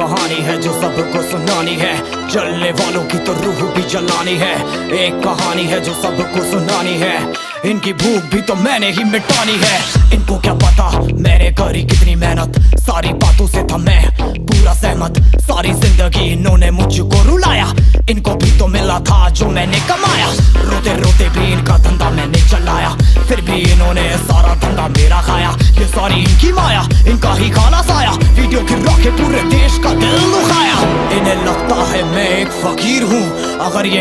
कहानी है जो सबको सुनानी है, जलने वालों की तो रूह भी जलानी है। एक कहानी है जो सबको सुनानी है, इनकी भूख भी तो मैंने ही मिटानी है। इनको क्या पता मैंने करी कितनी मेहनत, सारी बातों से था मैं पूरा सहमत। सारी जिंदगी इन्होंने मुझको रुलाया, इनको भी तो मिला था जो मैंने कमाया। रोते रोते भी इनका धंधा मैंने चलाया, फिर भी इन्होंने सारा धंधा मेरा खाया। ये सारी इनकी माया, इनका ही खाना साया, वीडियो गिरा के पूरे देश का दिल दुखाया। इन्हें लगता है मैं एक फकीर हूँ, अगर ये